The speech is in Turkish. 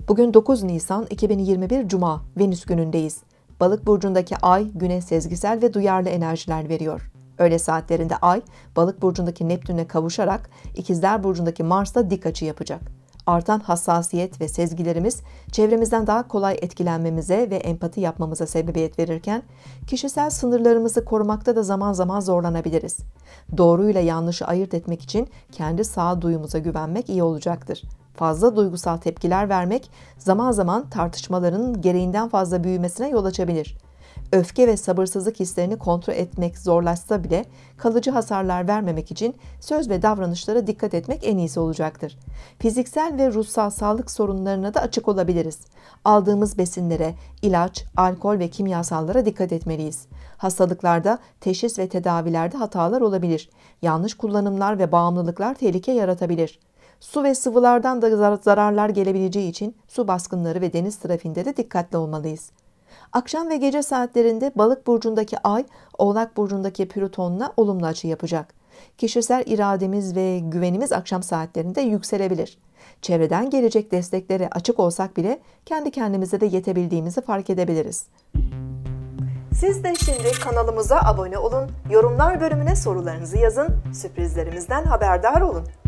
Bugün 9 Nisan 2021 Cuma, Venüs günündeyiz. Balık burcundaki ay, güne sezgisel ve duyarlı enerjiler veriyor. Öğle saatlerinde ay, Balık burcundaki Neptün'e kavuşarak İkizler burcundaki Mars'la dik açı yapacak. Artan hassasiyet ve sezgilerimiz çevremizden daha kolay etkilenmemize ve empati yapmamıza sebebiyet verirken, kişisel sınırlarımızı korumakta da zaman zaman zorlanabiliriz. Doğruyla yanlışı ayırt etmek için kendi sağduyumuza güvenmek iyi olacaktır. Fazla duygusal tepkiler vermek zaman zaman tartışmaların gereğinden fazla büyümesine yol açabilir. Öfke ve sabırsızlık hislerini kontrol etmek zorlaşsa bile kalıcı hasarlar vermemek için söz ve davranışlara dikkat etmek en iyisi olacaktır. Fiziksel ve ruhsal sağlık sorunlarına da açık olabiliriz. Aldığımız besinlere, ilaç, alkol ve kimyasallara dikkat etmeliyiz. Hastalıklarda, teşhis ve tedavilerde hatalar olabilir. Yanlış kullanımlar ve bağımlılıklar tehlike yaratabilir. Su ve sıvılardan da zararlar gelebileceği için su baskınları ve deniz trafiğinde de dikkatli olmalıyız. Akşam ve gece saatlerinde Balık burcundaki ay, Oğlak burcundaki Plüton'la olumlu açı yapacak. Kişisel irademiz ve güvenimiz akşam saatlerinde yükselebilir. Çevreden gelecek desteklere açık olsak bile kendi kendimize de yetebildiğimizi fark edebiliriz. Siz de şimdi kanalımıza abone olun, yorumlar bölümüne sorularınızı yazın, sürprizlerimizden haberdar olun.